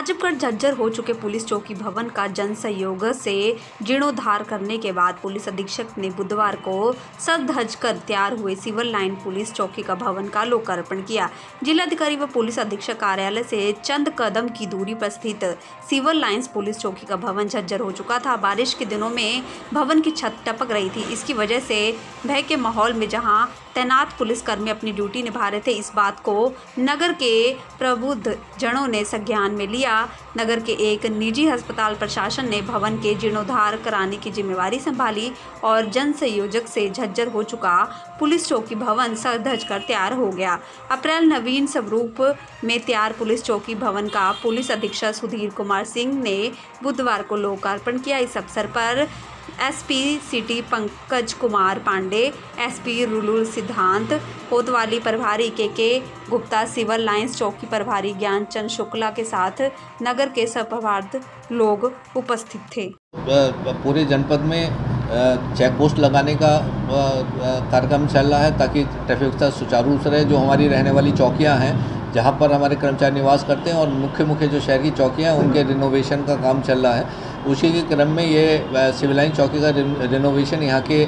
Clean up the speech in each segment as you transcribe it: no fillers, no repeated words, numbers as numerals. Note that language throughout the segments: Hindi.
आजमगढ़ झज्जर हो चुके पुलिस चौकी भवन का जन सहयोग से जीर्णोद्धार करने के बाद पुलिस अधीक्षक ने बुधवार को सज धज कर तैयार हुए सिविल लाइन पुलिस चौकी का भवन का लोकार्पण किया। जिलाधिकारी व पुलिस अधीक्षक कार्यालय से चंद कदम की दूरी पर स्थित सिविल लाइन्स पुलिस चौकी का भवन झज्जर हो चुका था। बारिश के दिनों में भवन की छत टपक रही थी। इसकी वजह से भय के माहौल में जहां तैनात पुलिसकर्मी अपनी ड्यूटी निभा रहे थे, इस बात को नगर के प्रबुद्ध जनों ने संज्ञान में लिया। नगर के एक निजी अस्पताल प्रशासन ने भवन के जीर्णोद्धार कराने की जिम्मेवारी संभाली और जन संयोजक से झज्जर हो चुका पुलिस चौकी भवन सज धज कर तैयार हो गया। अप्रैल नवीन स्वरूप में तैयार पुलिस चौकी भवन का पुलिस अधीक्षक सुधीर कुमार सिंह ने बुधवार को लोकार्पण किया। इस अवसर पर SP city Pankaj Kumar Pandey, SP rural Siddhant कोतवाली प्रभारी के गुप्ता, सिविल लाइन्स चौकी प्रभारी ज्ञानचंद शुक्ला के साथ नगर के सप्रभार्थ लोग उपस्थित थे। पूरे जनपद में चेक पोस्ट लगाने का कार्यक्रम चल रहा है ताकि ट्रैफिक व्यवस्था सुचारू रूप से रहे। जो हमारी रहने वाली चौकियां हैं, जहां पर हमारे कर्मचारी निवास करते हैं, और मुख्य जो शहर की चौकियां हैं, उनके रिनोवेशन का काम चल रहा है। उसी के क्रम में ये सिविल लाइन चौकी का रिनोवेशन यहाँ के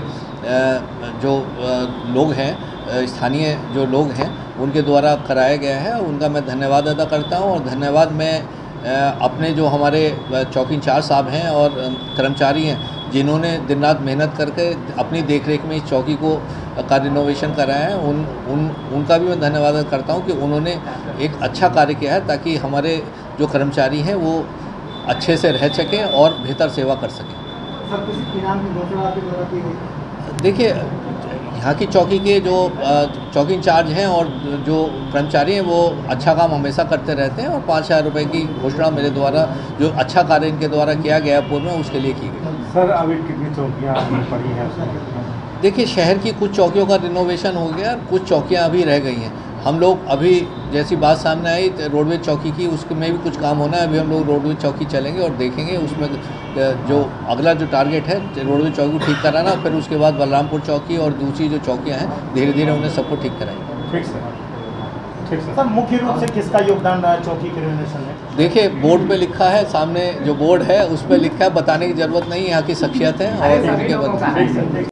जो लोग हैं, स्थानीय जो लोग हैं, उनके द्वारा कराया गया है। उनका मैं धन्यवाद अदा करता हूँ। और धन्यवाद मैं अपने जो हमारे चौकी इंचार्ज साहब हैं और कर्मचारी हैं, जिन्होंने दिन रात मेहनत करके अपनी देखरेख में इस चौकी का रिनोवेशन कराया है, उनका भी मैं धन्यवाद अदा करता हूं कि उन्होंने एक अच्छा कार्य किया है ताकि हमारे जो कर्मचारी हैं वो अच्छे से रह सकें और बेहतर सेवा कर सकें। सर, किसी इनाम की घोषणा आपके द्वारा की गई? देखिए, यहाँ की चौकी के जो चौकी इंचार्ज हैं और जो कर्मचारी हैं, वो अच्छा काम हमेशा करते रहते हैं, और 5,000 रुपये की घोषणा मेरे द्वारा जो अच्छा कार्य इनके द्वारा किया गया पूर्व में, उसके लिए की गई। सर, अभी कितनी चौकियाँ पड़ी हैं? देखिए, शहर की कुछ चौकियों का रिनोवेशन हो गया, कुछ चौकियाँ अभी रह गई हैं। हम लोग अभी जैसी बात सामने आई रोडवेज चौकी की, उसमें भी कुछ काम होना है। अभी हम लोग रोडवेज चौकी चलेंगे और देखेंगे उसमें जो अगला जो टारगेट है रोडवेज चौकी को ठीक कराना, फिर उसके बाद बलरामपुर चौकी और दूसरी जो चौकियाँ हैं, धीरे धीरे उन्हें सबको ठीक कराएंगे। ठीक सर, ठीक सर। सर, मुख्य रूप से किसका योगदान रहा है चौकी के रिनोवेशन में? देखिए, बोर्ड पे लिखा है, सामने जो बोर्ड है उस पर लिखा है, बताने की ज़रूरत नहीं, यहाँ की शख्सियत है और उनके